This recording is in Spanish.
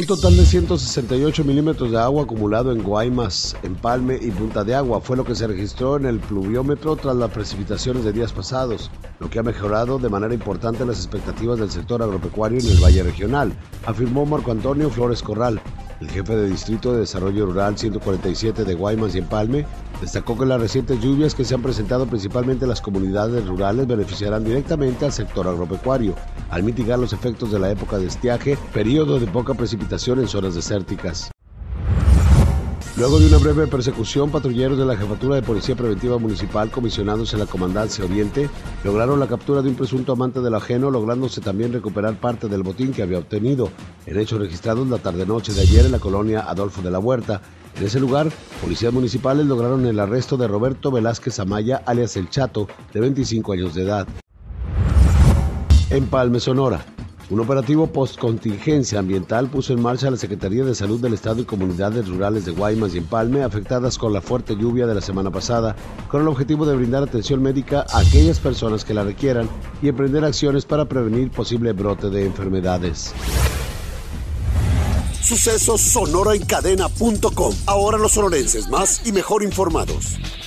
Un total de 168 milímetros de agua acumulado en Guaymas, Empalme y Punta de Agua fue lo que se registró en el pluviómetro tras las precipitaciones de días pasados, lo que ha mejorado de manera importante las expectativas del sector agropecuario en el Valle Regional, afirmó Marco Antonio Flores Corral. El jefe de Distrito de Desarrollo Rural 147 de Guaymas y Empalme destacó que las recientes lluvias que se han presentado principalmente en las comunidades rurales beneficiarán directamente al sector agropecuario, al mitigar los efectos de la época de estiaje, periodo de poca precipitación en zonas desérticas. Luego de una breve persecución, patrulleros de la Jefatura de Policía Preventiva Municipal, comisionados en la Comandancia Oriente, lograron la captura de un presunto amante del ajeno, lográndose también recuperar parte del botín que había obtenido, en hechos registrados la tarde-noche de ayer en la colonia Adolfo de la Huerta. En ese lugar, policías municipales lograron el arresto de Roberto Velázquez Amaya, alias El Chato, de 25 años de edad. Empalme, Sonora. Un operativo post-contingencia ambiental puso en marcha la Secretaría de Salud del Estado y comunidades rurales de Guaymas y Empalme afectadas con la fuerte lluvia de la semana pasada, con el objetivo de brindar atención médica a aquellas personas que la requieran y emprender acciones para prevenir posible brote de enfermedades. Sucesos Sonora en Cadena.com. Ahora los sonorenses más y mejor informados.